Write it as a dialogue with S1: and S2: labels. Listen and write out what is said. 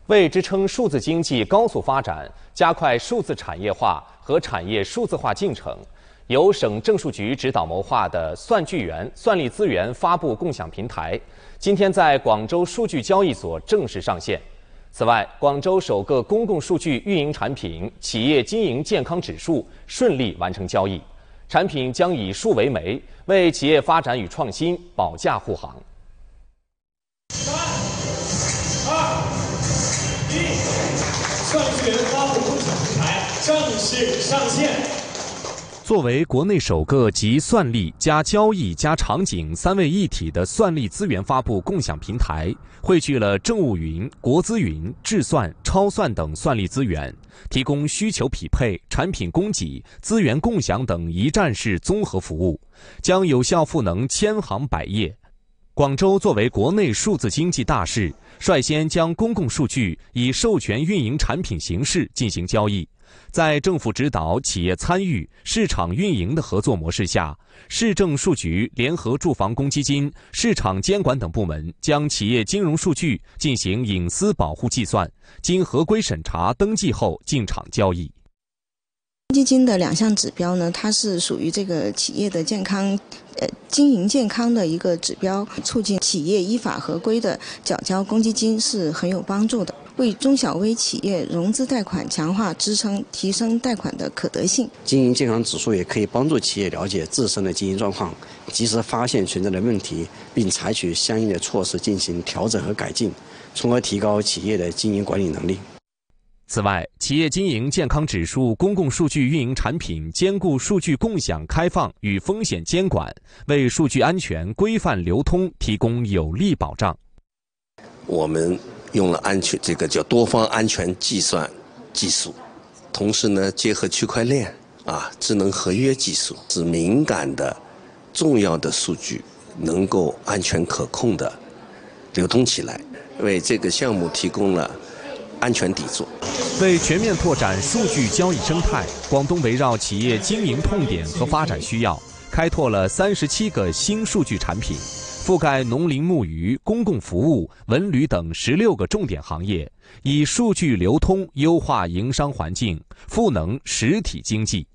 S1: 为支撑数字经济高速发展，加快数字产业化和产业数字化进程，由省政数局指导谋划的算据源算力资源发布共享平台，今天在广州数据交易所正式上线。此外，广州首个公共数据运营产品企业经营健康指数顺利完成交易，产品将以数为媒，为企业发展与创新保驾护航。
S2: 算据源发布共享平台正式上线。
S1: 作为国内首个集算力加交易加场景三位一体的算力资源发布共享平台，汇聚了政务云、国资云、智算、超算等算力资源，提供需求匹配、产品供给、资源共享等一站式综合服务，将有效赋能千行百业。广州作为国内数字经济大市，率先将公共数据以授权运营产品形式进行交易。在政府指导、企业参与、市场运营的合作模式下，市政数局联合住房公积金、市场监管等部门将企业金融数据进行隐私保护计算，经合规审查登记后进场交易。
S3: 公积金的2项指标呢，它是属于这个企业的健康经营健康的一个指标，促进企业依法合规的缴交公积金是很有帮助的，为中小微企业融资贷款强化支撑，提升贷款的可得性。
S4: 经营健康指数也可以帮助企业了解自身的经营状况，及时发现存在的问题，并采取相应的措施进行调整和改进，从而提高企业的经营管理能力。
S1: 此外，企业经营健康指数公共数据运营产品兼顾数据共享开放与风险监管，为数据安全规范流通提供有力保障。
S5: 我们用了这个叫多方安全计算技术，同时呢结合区块链智能合约技术，使敏感的重要的数据能够安全可控的流通起来，为这个项目提供了安全底座。
S1: 为全面拓展数据交易生态，广东围绕企业经营痛点和发展需要，开拓了37个新数据产品，覆盖农林牧渔、公共服务、文旅等16个重点行业，以数据流通优化营商环境，赋能实体经济。